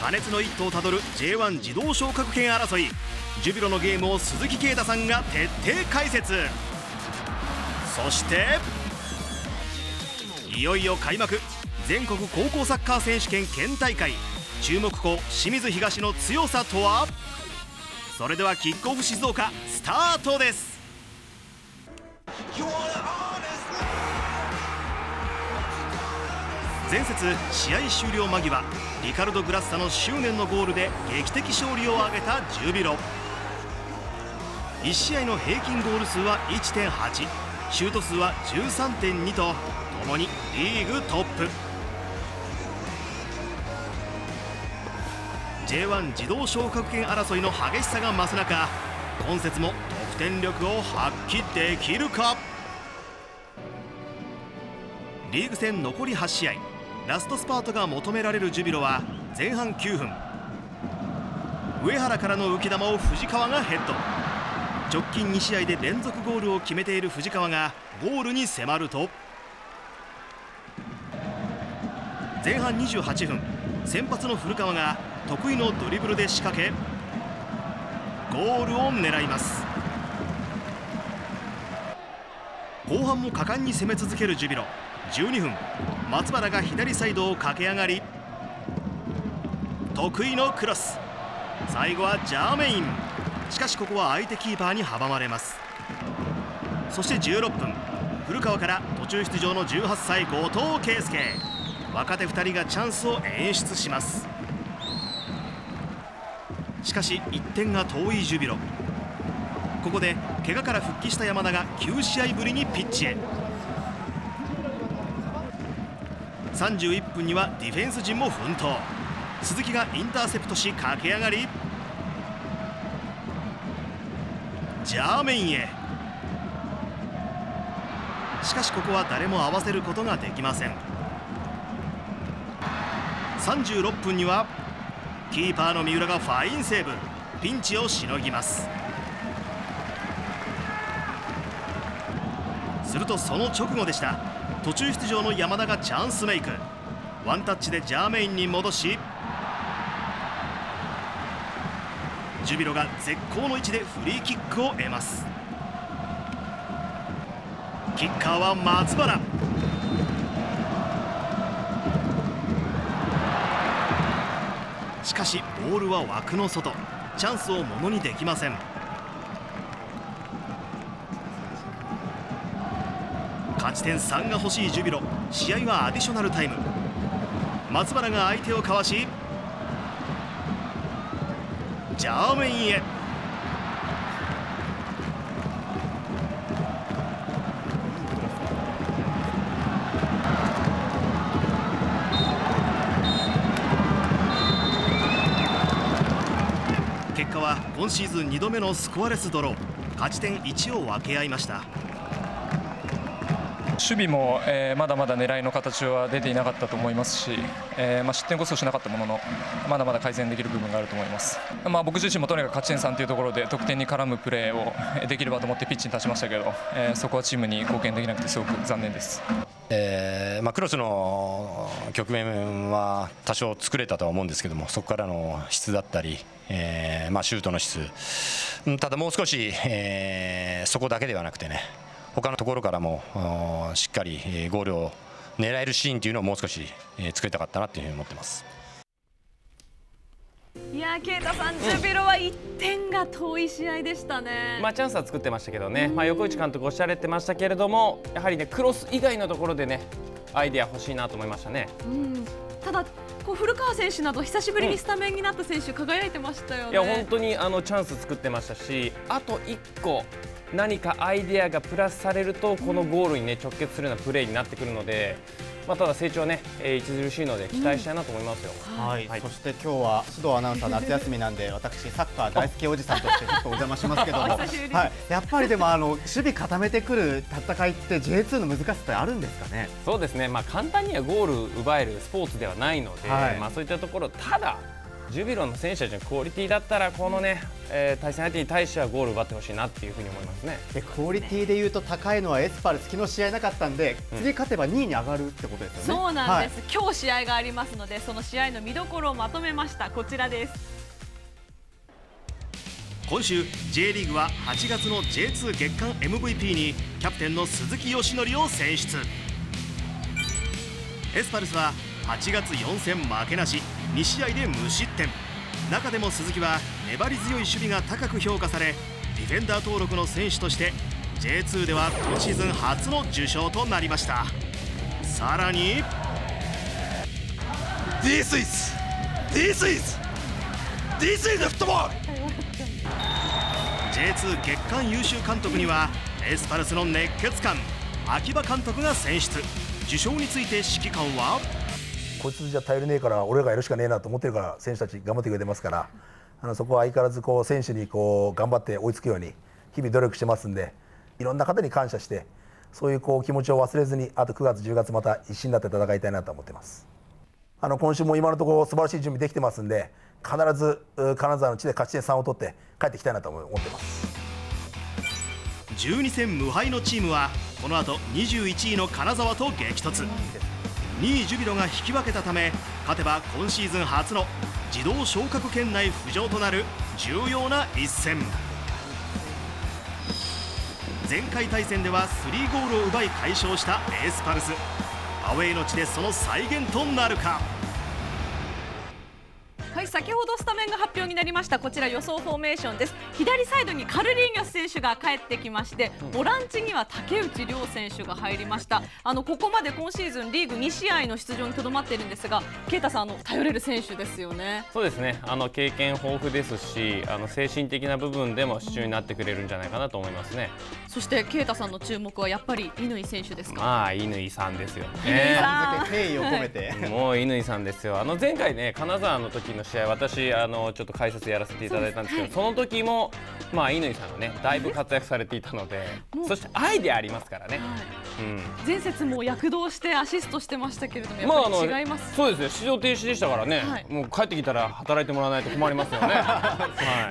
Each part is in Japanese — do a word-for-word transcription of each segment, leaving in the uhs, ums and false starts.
過熱の一途をたどる ジェイワン 自動昇格権争い。ジュビロのゲームを鈴木啓太さんが徹底解説。そしていよいよ開幕、全国高校サッカー選手権県大会。注目校清水東の強さとは。それではキックオフ静岡スタートです。前節試合終了間際、リカルド・グラッサの執念のゴールで劇的勝利を挙げたジュビロ。いち試合の平均ゴール数は いってんはち、シュート数は じゅうさんてんに とともにリーグトップ。 ジェイワン 自動昇格権争いの激しさが増す中、今節も得点力を発揮できるか。リーグ戦残りはち試合、ラストスパートが求められるジュビロは前半きゅうふん、上原からの浮き球を藤川がヘッド。直近に試合で連続ゴールを決めている藤川がゴールに迫ると、前半にじゅうはちふん、先発の古川が得意のドリブルで仕掛けゴールを狙います。後半も果敢に攻め続けるジュビロ。じゅうにふん、松原が左サイドを駆け上がり得意のクロス、最後はジャーメイン。しかしここは相手キーパーに阻まれます。そしてじゅうろっぷん、古川から途中出場のじゅうはっさい後藤圭介。若手ふたりがチャンスを演出します。しかしいってんが遠いジュビロ。ここで怪我から復帰した山田がきゅう試合ぶりにピッチへ。さんじゅういっぷんにはディフェンス陣も奮闘。鈴木がインターセプトし駆け上がりジャーメインへ。しかしここは誰も合わせることができません。さんじゅうろっぷんにはキーパーの三浦がファインセーブ、ピンチをしのぎます。するとその直後でした。途中出場の山田がチャンスメイク。ワンタッチでジャーメインに戻し、ジュビロが絶好の位置でフリーキックを得ます。キッカーは松原。しかしボールは枠の外、チャンスをものにできません。勝ち点さんが欲しいジュビロ。試合はアディショナルタイム。松原が相手をかわしジャーメインへ。結果は今シーズンにどめのスコアレスドロー。勝ち点いちを分け合いました。 守備も、えー、まだまだ狙いの形は出ていなかったと思いますし、えーまあ、失点こそしなかったもののまだまだ改善できる部分があると思います。まあ、僕自身もとにかく勝ち点さんというところで得点に絡むプレーをできればと思ってピッチに立ちましたけど、えー、そこはチームに貢献できなくてすごく残念です。 えーまあ、クロスの局面は多少作れたとは思うんですけども、そこからの質だったり、えーまあ、シュートの質、ただもう少し、えー、そこだけではなくてね、他のところからもしっかりゴールを狙えるシーンというのをもう少し作りたかったなというふうに思ってます。 いやー、啓太さん、ジュビロはいってんが遠い試合でしたね。 まあチャンスは作ってましたけどね、まあ、横内監督おっしゃられてましたけれども、やはりねクロス以外のところでねアイデア欲しいなと思いましたね。 うん、ただこう古川選手など久しぶりにスタメンになった選手、輝いてましたよね。 いや本当にあのチャンス作ってましたし、あといっこ何かアイデアがプラスされるとこのゴールに、ね、直結するようなプレーになってくるので、まあ、ただ成長はね、えー、著しいので期待したいなと思いますよ。 うんはいはい、そして今日は須藤アナウンサー夏休みなんで、私サッカー大好きおじさんとしてちょっとお邪魔しますけどもはい、やっぱりでもあの守備固めてくる戦いって ジェイツー の難しさってあるんですかね。 そうですね、まあ、簡単にはゴール奪えるスポーツではないので、はい、まあそういったところ、ただジュビロの選手たちのクオリティだったらこのね、えー、対戦相手に対してはゴールを奪ってほしいなっていうふうに思いますね。 でクオリティでいうと高いのはエスパルス、昨日試合なかったんで、次勝てばにいに上がるってことですよね。 そうなんです、はい、今日試合がありますので、その試合の見どころをまとめました。こちらです。 今週 ジェイ リーグははちがつの ジェイツー 月間 エムブイピー にキャプテンの鈴木義則を選出。エスパルスははちがつよんせん負けなし、にしあいで無失点。中でも鈴木は粘り強い守備が高く評価され、ディフェンダー登録の選手として ジェイツー では今シーズン初の受賞となりました。さらに This is This is This is football! ジェイツー 月間優秀監督にはエスパルスの熱血漢秋葉監督が選出。受賞について指揮官は、 こいつじゃ頼りねえから俺らがやるしかねえなと思ってるから選手たち頑張ってくれてますから、あのそこは相変わらずこう選手にこう頑張って追いつくように日々努力してますんで、いろんな方に感謝して、そういうこう気持ちを忘れずに、あとくがつじゅうがつまた一心になって戦いたいなと思ってます。あの今週も今のところ素晴らしい準備できてますんで、必ず金沢の地で勝ち点さんを取って帰ってきたいなと思ってます。 じゅうにせん無敗のチームはこの後にじゅういちいの金沢と激突。にいジュビロが引き分けたため、勝てば今シーズン初の自動昇格圏内浮上となる重要な一戦。前回対戦ではスリーゴールを奪い快勝したエスパルス。アウェーの地でその再現となるか。 はい、先ほどスタメンが発表になりました。こちら予想フォーメーションです。左サイドにカルリーニョス選手が帰ってきまして、ボランチには竹内涼選手が入りました。あのここまで今シーズンリーグにしあいの出場にとどまっているんですが、啓太さん、あの頼れる選手ですよね。 そうですね、あの経験豊富ですし、あの精神的な部分でも支柱になってくれるんじゃないかなと思いますね。 そして啓太さんの注目はやっぱり乾選手ですか。 まあ乾さんですよね。 敬意を込めて、 はい、もう乾さんですよ。あの前回ね、金沢の時の試合、私あのちょっと解説やらせていただいたんですけど、そ, はい、その時もまあ乾さんがねだいぶ活躍されていたので、そしてアイデアありますからね。はい、うん、 前節も躍動してアシストしてましたけれども、やっぱり違います。 まあ、そうですね、出場停止でしたからね、はい、もう帰ってきたら働いてもらわないと困りますよね。はい、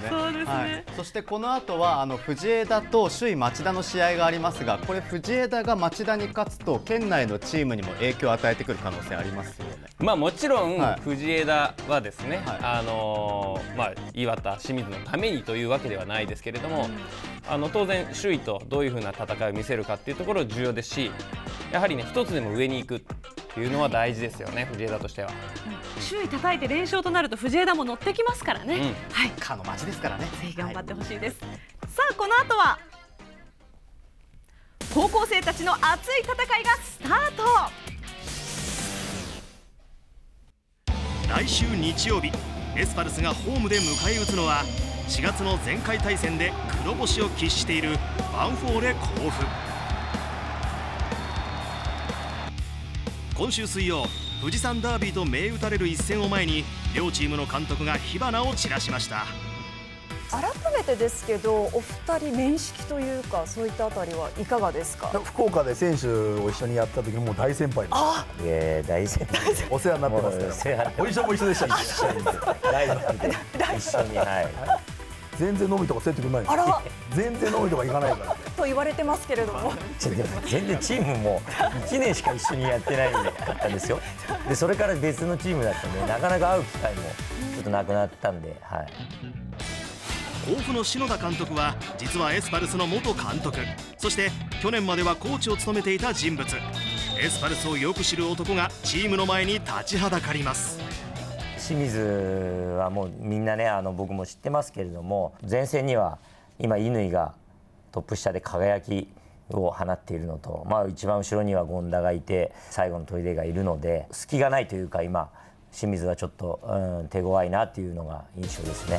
そうですね。はい、 そしてこの後はあの藤枝と首位町田の試合がありますが、これ藤枝が町田に勝つと県内のチームにも影響を与えてくる可能性ありますよね。 まあもちろん、はい、藤枝はですね、はい、あのー、まあ岩田清水のためにというわけではないですけれども、うん、あの当然首位とどういうふうな戦いを見せるかっていうところ重要ですし、やはりね一つでも上に行くっていうのは大事ですよね、藤枝としては。 うん、首位叩いて連勝となると藤枝も乗ってきますからね。うん、 はい、かの町ですからね。 ぜひ頑張ってほしいです。はい、さあこの後は高校生たちの熱い戦いがスタート。 来週日曜日、エスパルスがホームで迎え撃つのはしがつの前回対戦で黒星を喫しているヴァンフォーレ甲府。今週水曜、富士山ダービーと銘打たれる一戦を前に両チームの監督が火花を散らしました。 改めてですけど、お二人面識というかそういったあたりはいかがですか。 福岡で選手を一緒にやった時もう大先輩です。 ああ、いや大先輩。 お世話になってますから。お一緒も一緒でしたね。 一緒にライバルで一緒に、はい。 全然飲みとかせってくれないんです。 あら、 全然飲みとか行かないから。 と言われてますけれども。 全然チームもいちねんしか一緒にやってないかったんですよ。でそれから別のチームだったんでなかなか会う機会もちょっとなくなったんで、はい。 甲府の篠田監督は実はエスパルスの元監督、そして去年まではコーチを務めていた人物。エスパルスをよく知る男がチームの前に立ちはだかります。 清水はもうみんなね、あの僕も知ってますけれども、前線には今乾がトップ下で輝きを放っているのと、まあ、一番後ろには権田がいて最後の砦がいるので、隙がないというか今清水はちょっと、うん、手強いなっていうのが印象ですね。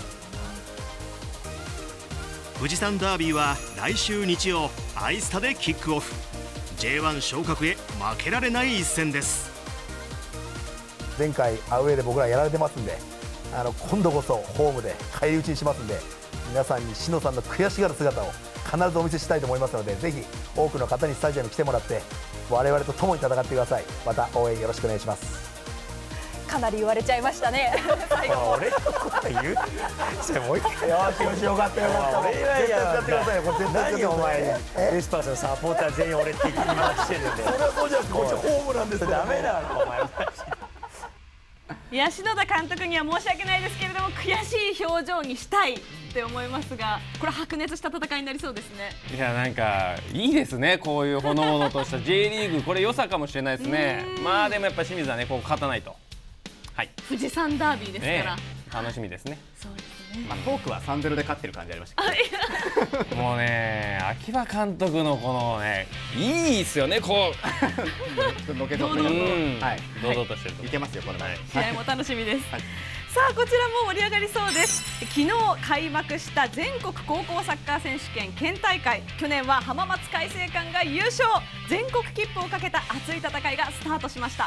富士山ダービーは来週日曜アイスタでキックオフ。 ジェイワン 昇格へ負けられない一戦です。 前回アウェーで僕らやられてますんで、あの今度こそホームで返り討ちにしますんで、皆さんに篠さんの悔しがる姿を必ずお見せしたいと思いますので、ぜひ多くの方にスタジアムに来てもらって我々と共に戦ってください。また応援よろしくお願いします。 かなり言われちゃいましたね。最後も俺のこと言うそれもう一回。 よしよし、よかったよかった。 俺は絶対使ってくださいよ。これ絶対使ってください。 何お前エスパースのサポーター全員俺敵に回してるんで。 それはそうじゃなくて、こっちホームなんですよ。 ダメだろお前。 いや篠田監督には申し訳ないですけれども、悔しい表情にしたいって思いますが、これ白熱した戦いになりそうですね。 いやなんかいいですね、こういうほのぼのとした J リーグ、これ良さかもしれないですね。まあでもやっぱり清水はね、こう勝たないと。はい。 富士山ダービーですから、 ね、楽しみですね。 そうですね。 まあトークはさんたいゼロで勝ってる感じありましたけど。 もうね、秋葉監督のこのね、いいっすよね、こう。のけぞってる。 はい。 堂々としてる。 いけますよ、これは。 試合も楽しみです。さあこちらも盛り上がりそうです。昨日開幕した全国高校サッカー選手権県大会、去年は浜松開誠館が優勝、全国切符をかけた熱い戦いがスタートしました。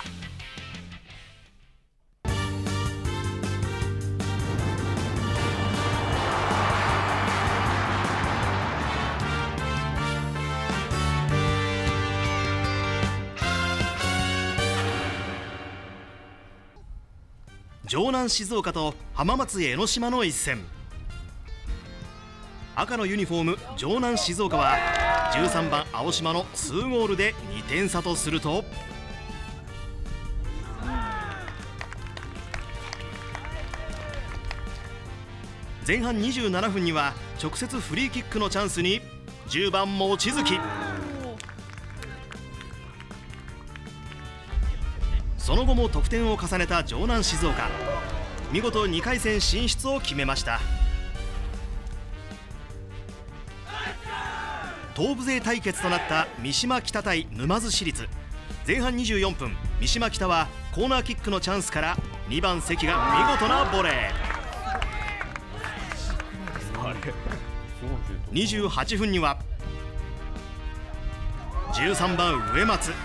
城南静岡と浜松江ノ島の一戦。赤のユニフォーム城南静岡はじゅうさんばん青島のにゴールでにてん差とすると、前半にじゅうななふんには直接フリーキックのチャンスにじゅうばん望月。その後も得点を重ねた城南静岡、見事にかい戦進出を決めました。東部勢対決となった三島北対沼津市立、前半にじゅうよんぷん、三島北はコーナーキックのチャンスからにばん関が見事なボレー。にじゅうはちふんにはじゅうさんばん植松、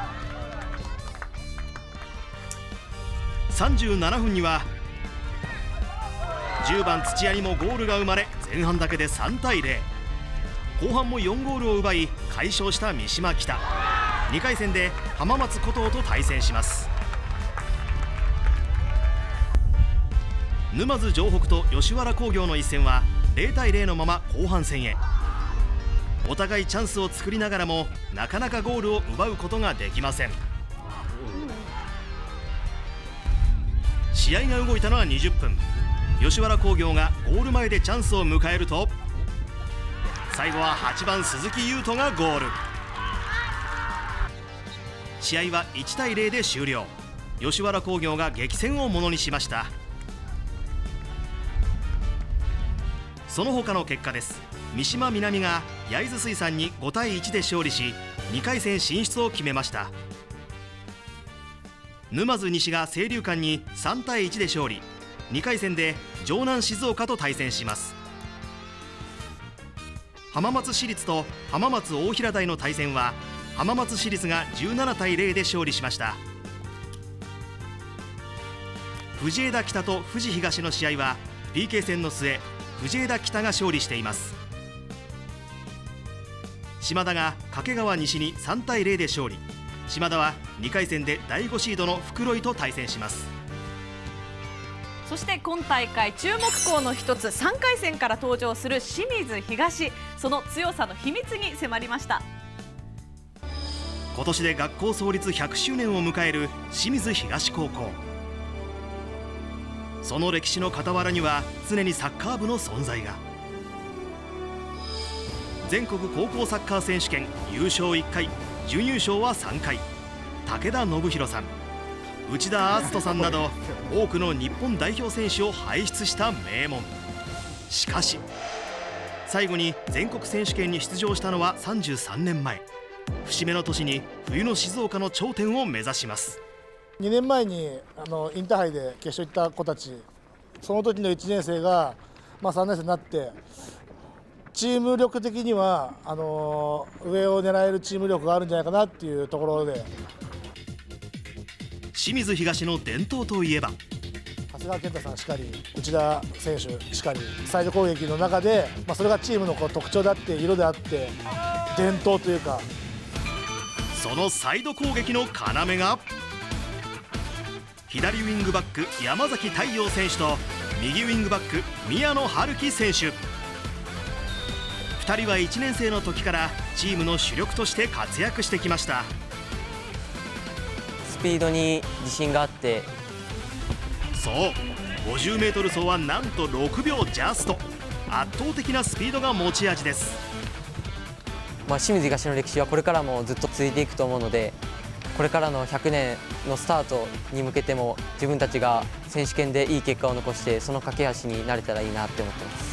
さんじゅうななふんにはじゅうばん土屋にもゴールが生まれ、前半だけでさんたいゼロ、後半もよんゴールを奪い快勝した三島北、にかい戦で浜松古東と対戦します。沼津城北と吉原工業の一戦はゼロたいゼロのまま後半戦へ。お互いチャンスを作りながらもなかなかゴールを奪うことができません。試合が動いたのはにじゅっぷん、吉原工業がゴール前でチャンスを迎えると、最後ははちばん鈴木優斗がゴール。試合はいちたいゼロで終了。吉原工業が激戦をものにしました。その他の結果です。三島南が焼津水産にごたいいちで勝利し、にかい戦進出を決めました。沼津西が清流館にさんたいいちで勝利、にかい戦で城南静岡と対戦します。浜松市立と浜松大平台の対戦は浜松市立がじゅうななたいゼロで勝利しました。藤枝北と富士東の試合は ピーケー 戦の末、藤枝北が勝利しています。島田が掛川西にさんたいゼロで勝利、島田はにかい戦でだいごシードの袋井と対戦します。 そして今大会注目校の一つ、さんかい戦から登場する清水東、その強さの秘密に迫りました。 今年で学校創立ひゃくしゅうねんを迎える清水東高校、その歴史の傍らには常にサッカー部の存在が。全国高校サッカー選手権優勝いっかい、準優勝はさんかい、武田信弘さん、内田篤人さんなど多くの日本代表選手を輩出した名門。しかし最後に全国選手権に出場したのはさんじゅうさんねんまえ。節目の年に冬の静岡の頂点を目指します。 にねんまえにあのインターハイで決勝行った子たち、その時のいちねん生が、まあ、さんねん生になってチーム力的にはあの上を狙えるチーム力があるんじゃないかなっていうところで、 清水東の伝統といえば長谷川健太さんしかり内田選手しかりサイド攻撃の中で、まあ、それがチームのこう特徴であって色であって伝統というか、 左ウィングバック山崎太陽選手と右ウィングバック宮野春樹選手。ふたりはいちねん生の時からチームの主力として活躍してきました。 スピードに自信があって、 そう ごじゅうメートル 走はなんとろくびょうジャスト。圧倒的なスピードが持ち味です。 まあ、清水東の歴史はこれからもずっと続いていくと思うので、これからのひゃくねんのスタートに向けても自分たちが選手権でいい結果を残してその架け橋になれたらいいなって思ってます。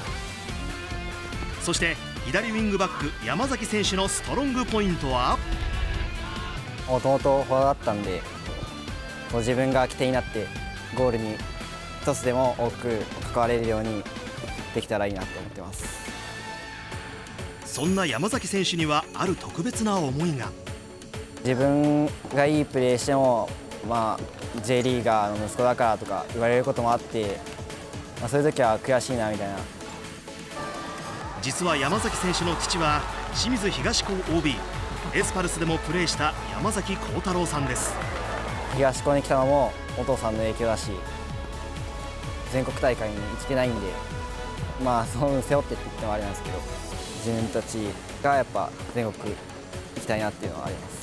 そして左ウィングバック山崎選手のストロングポイントは、 もともとフォワードだったんで、こう自分が起点になってゴールに一つでも多く関われるようにできたらいいなって思ってます。 そんな山崎選手にはある特別な思いが。 自分がいいプレーしても、まあ、J リーガーの息子だからとか言われることもあって、まあ、そういう時は悔しいなみたいな。 実は山崎選手の父は清水東高 オービー エスパルスでもプレーした山崎幸太郎さんです。 東高に来たのもお父さんの影響だし、全国大会に行けてないんで、まあその背負ってって言ってもあれなんですけど、自分たちがやっぱ全国行きたいなっていうのはあります。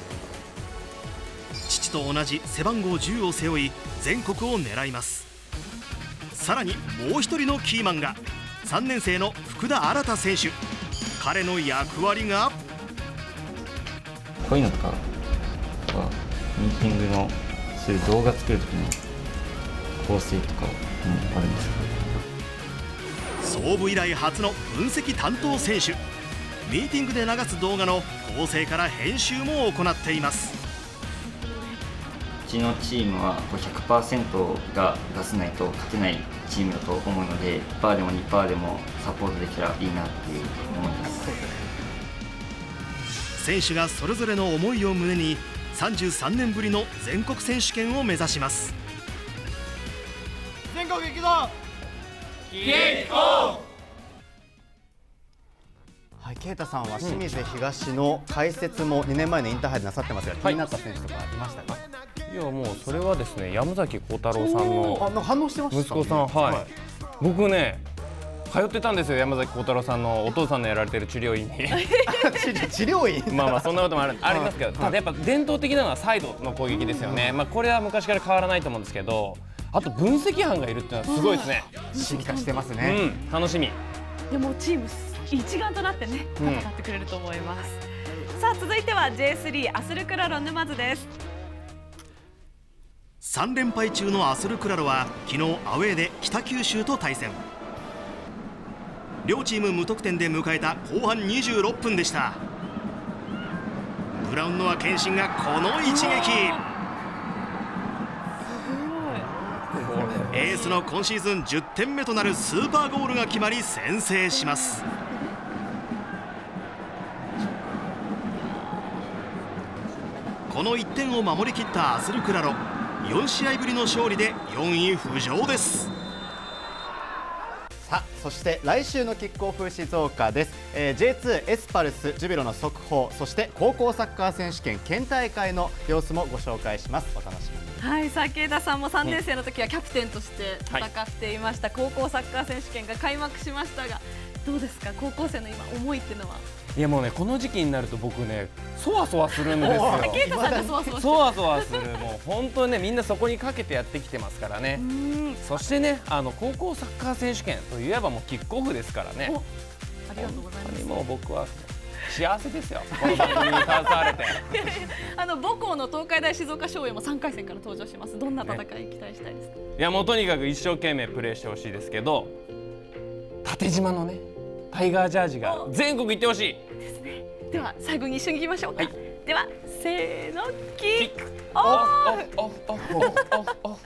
父と同じ背番号じゅうを背負い全国を狙います。さらにもう一人のキーマンがさんねん生の福田新選手。彼の役割がこういうのとかミーティングのする動画作る時の構成とかもあるんですか。 創部以来初の分析担当選手。ミーティングで流す動画の構成から編集も行っています。 うちのチームは ひゃくパーセント が出せないと勝てないチームだと思うので、いちパーセント でも にパーセント でもサポートできたらいいなっていう思います。 選手がそれぞれの思いを胸にさんじゅうさんねんぶりの全国選手権を目指します。 全国行くぞ。 行こう。はい、啓太さんは清水東の解説もにねんまえのインターハイでなさってますが、気になった選手とかいましたか。 いやもうそれはですね、山崎幸太郎さんのあの反応してましたね。 息子さん、はい、 はい、 僕ね通ってたんですよ、山崎幸太郎さんのお父さんのやられてる治療院に治療院まあまあそんなこともあるありますけど、ただやっぱ伝統的なのはサイドの攻撃ですよね。まあこれは昔から変わらないと思うんですけど、あと分析班がいるっていうのはすごいですね。 進化してますね。 うん、楽しみ。 でもチーム一丸となってね戦ってくれると思います、うん、さあ続いては ジェイスリー アスルクラロ沼津です。 さんれんぱい中のアスルクラロは昨日アウェーで北九州と対戦。両チーム無得点で迎えた後半にじゅうろっぷんでした。ブラウンノア謙信がこの一撃。エースの今シーズンじゅってんめとなるスーパーゴールが決まり先制します。このいってんを守りきったアスルクラロ、よんしあいぶりの勝利でよんい浮上です。 さあそして来週のキックオフ静岡です、えー、ジェイツー エスパルスジュビロの速報、そして高校サッカー選手権県大会の様子もご紹介します。お楽しみに。 はい、さあ啓太さんもさんねん生の時はキャプテンとして戦っていました、はい、高校サッカー選手権が開幕しましたが、どうですか高校生の今思いっていうのは。 いやもうね、この時期になると僕ねそわそわするんですよ。 啓太さんがそわそわそわそわする。もう本当にね、みんなそこにかけてやってきてますからね。そしてね、あの高校サッカー選手権といえばもうキックオフですからね。 ありがとうございます。 もう僕は幸せですよ、この番組に携われてあの母校の東海大静岡商業もさんかい戦から登場します。どんな戦い期待したいですか。 いやもうとにかく一生懸命プレーしてほしいですけど、縦縞のねタイガージャージが全国行ってほしいですね。では最後に一緒に行きましょうか、はい、ではせーのキックオフ。